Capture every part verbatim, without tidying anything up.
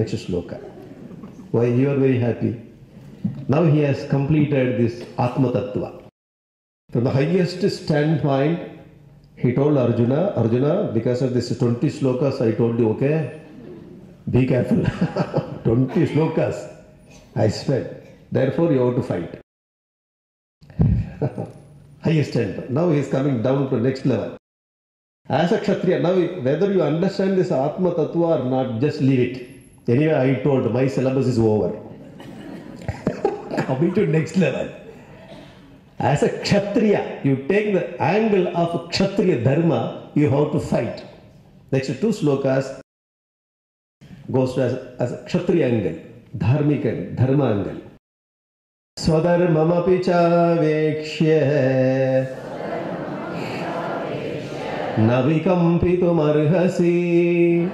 next shloka. Why you are very happy? Now he has completed this Atma Tattva. From the highest standpoint, he told Arjuna, Arjuna, because of this twenty shlokas, I told you, okay, be careful. twenty shlokas I spent. Therefore, you have to fight. Highest standpoint. Now he is coming down to next level. As a Kshatriya, now whether you understand this Atma Tattva or not, just leave it. Anyway, I told my syllabus is over. Coming to next level. As a Kshatriya, you take the angle of Kshatriya Dharma, you have to fight. Next two slokas goes to as, as a Kshatriya angle, Dharmic angle, Dharma angle. Swadharmamapi chavekshya navikampitum arhasi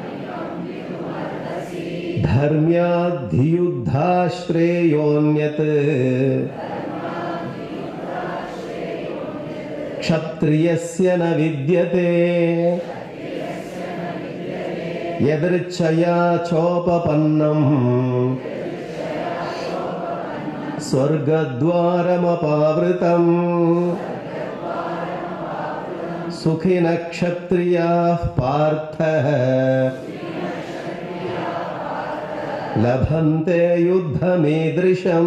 dharmyadhyuddha shreyonyat kshatriyasya na vidyate yadrichaya chopapannam swargadwaramapavritam sukhina kshatriyah partha labhante yuddhamidrisham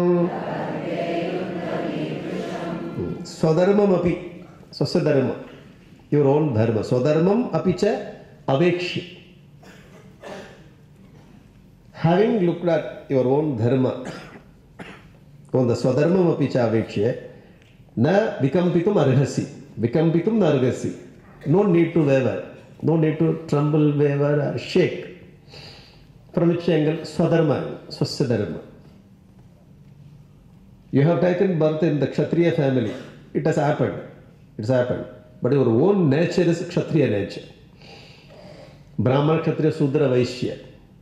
swadharmam api swasya dharma, your own dharma, swadharmam apicha avekshi. Having looked at your own dharma, on the swadharmam apicha avekshya, na vikampitum arhasi, vikampitum na arhasi. No need to waver, no need to tremble, waver or shake. From which angle? Swadharma, swasya dharma. You have taken birth in the Kshatriya family. It has happened. It's happened. But your own nature is Kshatriya nature. Brahmana, Kshatriya, Sudra, Vaishya.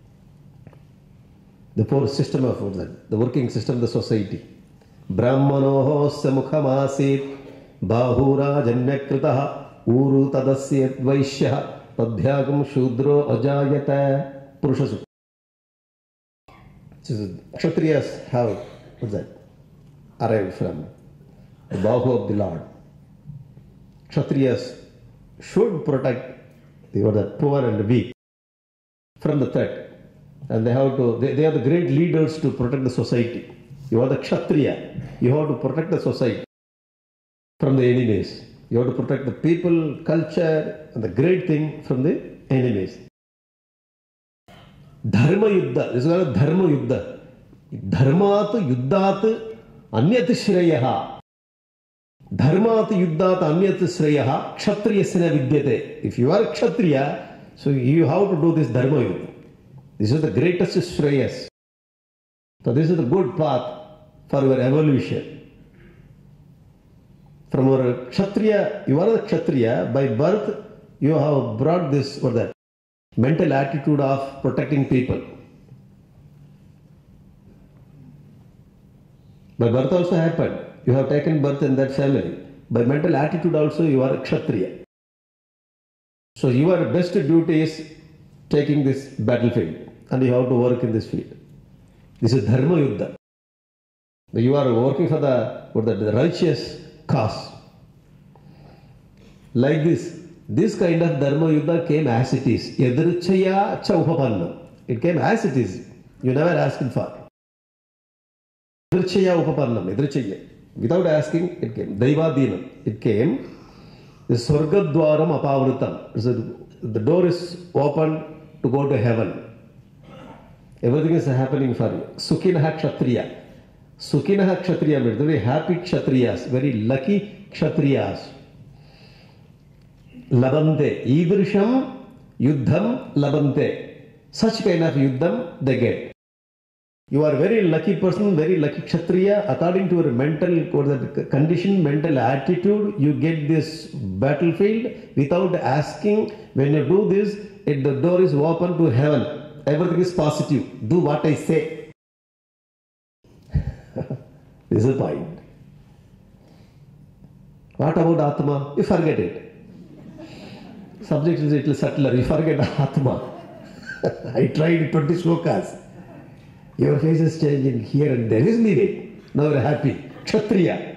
The four system of the working system of the society. Brahmanoho samukhamasit bahura janyakritaha uru tadasyat vaishya padhyagam shudro ajayata purusha. Kshatriyas have, what's that, arrived from the bahu of the Lord. Kshatriyas should protect the, the poor and the weak from the threat. And they have to, they, they are the great leaders to protect the society. You are the Kshatriya. You have to protect the society from the enemies. You have to protect the people, culture, and the great thing from the enemies. Dharma Yuddha. This is called Dharma Yuddha. Dharmat Yuddhat Anyat Shreyaha. Dharmat Yuddhat Anyat Shreyaha Kshatriyasena Vidyate. If you are Kshatriya, so you have to do this Dharma Yuddha. This is the greatest Shreyas. So this is the good path for your evolution. From your Kshatriya, you are the Kshatriya, by birth you have brought this or that mental attitude of protecting people. By birth also happened. You have taken birth in that family. By mental attitude also you are a Kshatriya. So your best duty is taking this battlefield and you have to work in this field. This is Dharma Yuddha. You are working for the, for the righteous cause. Like this, this kind of Dharma Yuddha came as it is. Yadrichaya Chaupapanna. It came as it is. You never asked for. Yadrichaya Upapannam. Yadrichaya. Without asking, it came. Daivadinam. It came. The Swargadwaram Apavritam. The door is open to go to heaven. Everything is happening for you. Sukhinaha Kshatriya. Sukhinaha Kshatriya means very happy Kshatriyas, very lucky Kshatriyas. Labante. Idrisham Yuddham Labante. Such kind of Yuddham they get. You are a very lucky person, very lucky Kshatriya. According to your mental condition, mental attitude, you get this battlefield without asking. When you do this, it, the door is open to heaven. Everything is positive. Do what I say. This is the point. What about Atma? You forget it. Subject is a little subtler. You forget Atma. I tried twenty slokas. Your face is changing here and there. Isn't it? Now you're happy. Kshatriya.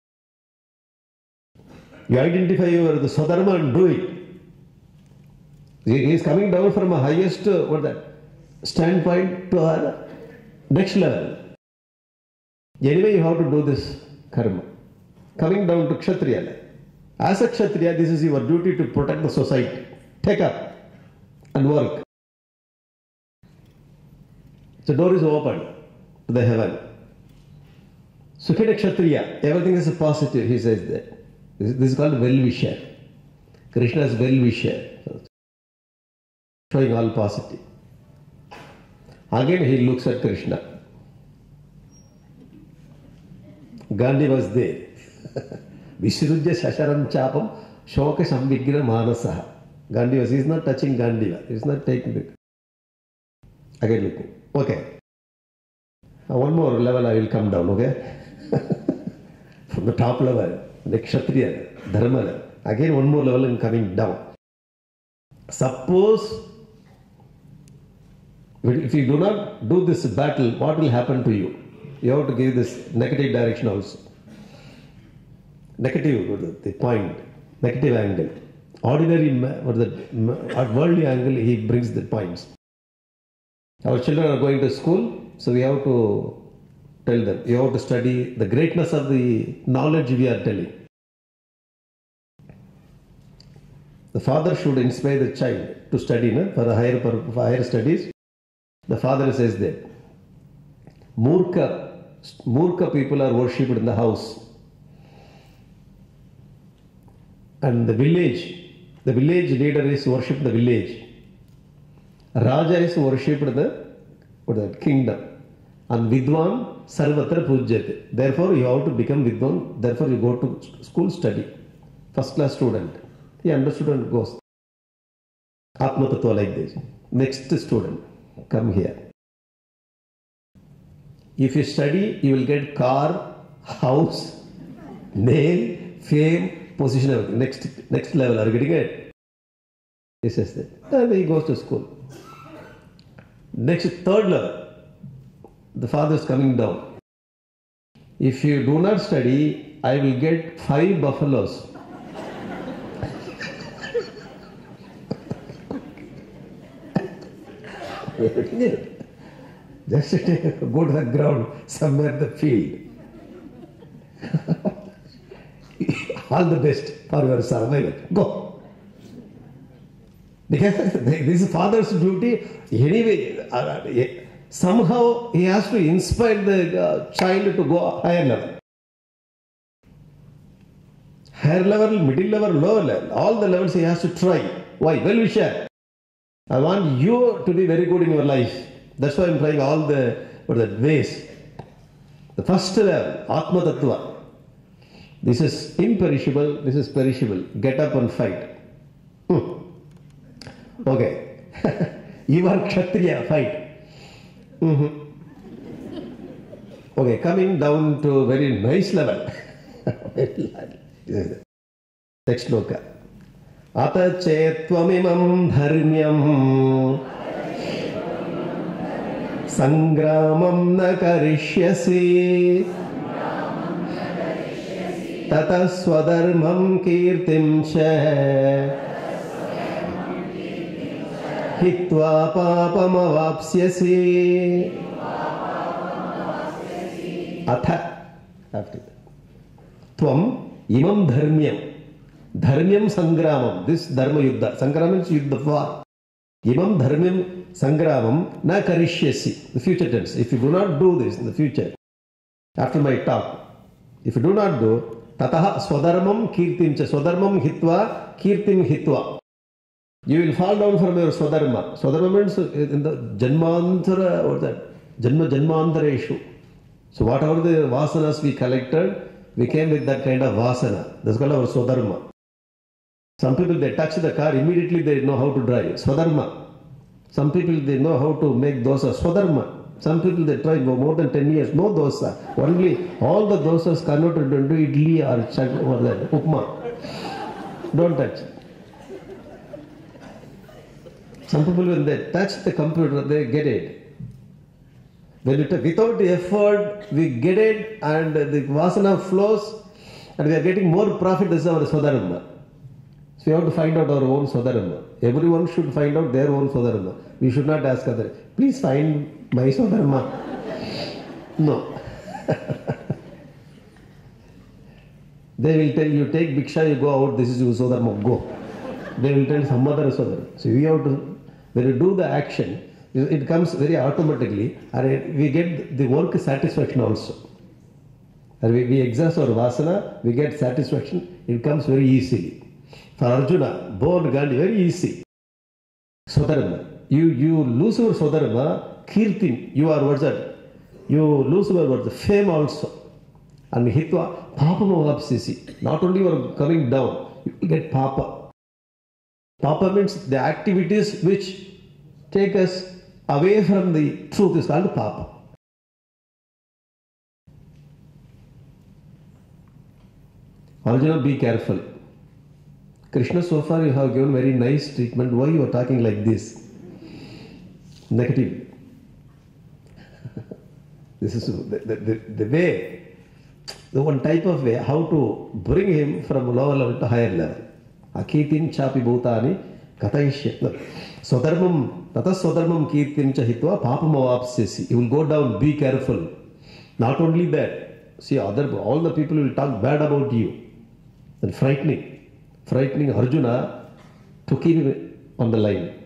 You identify your the Swadharma and do it. He is coming down from a highest uh, what that standpoint to our next level. Anyway, you have to do this karma. Coming down to Kshatriya. As a Kshatriya, this is your duty to protect the society. Take up and work. The door is open to the heaven. Sukhita Kshatriya, everything is positive, he says that. This, this is called well-wisher. Krishna is well-wisher. Showing all positive. Again he looks at Krishna. Gandhi was there. Vishrujya Shasharam Chapam Shoka Samvigra Manasaha. Gandhi was, he is not touching Gandhi. He is not taking it. Again looking. Okay. Now one more level I will come down, okay? From the top level, the Kshatriya, Dharma level. Again one more level and coming down. Suppose if you do not do this battle, what will happen to you? You have to give this negative direction also. Negative, the point, negative angle. Ordinary or the at worldly angle, he brings the points. Our children are going to school, so we have to tell them, you have to study the greatness of the knowledge we are telling. The father should inspire the child to study no? for, a higher, for higher studies. The father says that Murka, Murka people are worshipped in the house. And the village, the village leader is worshipped the village. Raja is worshipped the, the kingdom. And Vidwan Sarvatra Pujyate. Therefore, you have to become Vidwan. Therefore, you go to school study. First class student. He understood and goes. Atma Tattva like this. Next student, come here. If you study, you will get car, house, name, fame, position, everything. Next, next level, are you getting it? He says that. And he goes to school. Next, third level, the father is coming down. If you do not study, I will get five buffaloes. Just go to the ground, somewhere in the field. All the best for your survival. Go. Because this is father's duty. Anyway, uh, somehow he has to inspire the uh, child to go higher level. Higher level, middle level, lower level. All the levels he has to try. Why? Well-wisher. I want you to be very good in your life. That's why I'm trying all the, what the ways. The first level, Atma Tattva. This is imperishable, this is perishable. Get up and fight. Hmm. Okay. You are Kshatriya, fight. Mm-hmm. Okay, coming down to a very nice level. Next sloka. Ata chetvamimam dharmyam sangramam na karishyasi tata swadharmam kirtim cha hitva papam avapsyasi. Atha, after that. Tvam imam dharmyam. Dharmyam sangramam. This dharma yuddha. Sangramam is yuddha war. Imam dharmyam sangramam na karishyasi. The future tense. If you do not do this in the future, after my talk, if you do not do, tataha swadharmam kirtim cha. Swadharmam hitva, kirtim hitva. You will fall down from your swadharma. Swadharma means in the janmantara, or that janma janmantareshu. So whatever the vasanas we collected, we came with that kind of vasana. That's called our swadharma. Some people, they touch the car, immediately they know how to drive. Swadharma. Some people, they know how to make dosa. Swadharma. Some people, they try for more than ten years, no dosa. Only all the dosas converted into idli or chak or that upma. Don't touch. Some people, when they touch the computer, they get it. When it, without effort, we get it, and the vasana flows, and we are getting more profit. This is our Swadharma. So we have to find out our own Swadharma. Everyone should find out their own Swadharma. We should not ask others, please find my Swadharma. No. They will tell you, take Bhiksha, you go out, this is your Swadharma, go. They will tell some other Swadharma. So we have to, when you do the action, it comes very automatically, and we get the work satisfaction also. And we, we exhaust our vasana, we get satisfaction, it comes very easily. For Arjuna, born Gandhi, very easy. Swadharma. You, you lose your Swadharma, Kirtin, you are what's that? You lose your what's the fame also. And Hitva, Papa Mavapsisi. Not only you are coming down, you get Papa. Papa means the activities which take us away from the truth is called Papa. Arjuna, be careful. Krishna, so far you have given very nice treatment. Why you are talking like this? Negative. This is the, the, the, the way, the one type of way, how to bring him from lower level to higher level. Akitin chapi bhutani kataishya. Swadharmam, tatas swadharmam kirtim cha hitva papamavapsyasi. You will go down, be careful. Not only that, see, other, all the people will talk bad about you. And frightening. Frightening Arjuna to keep him on the line.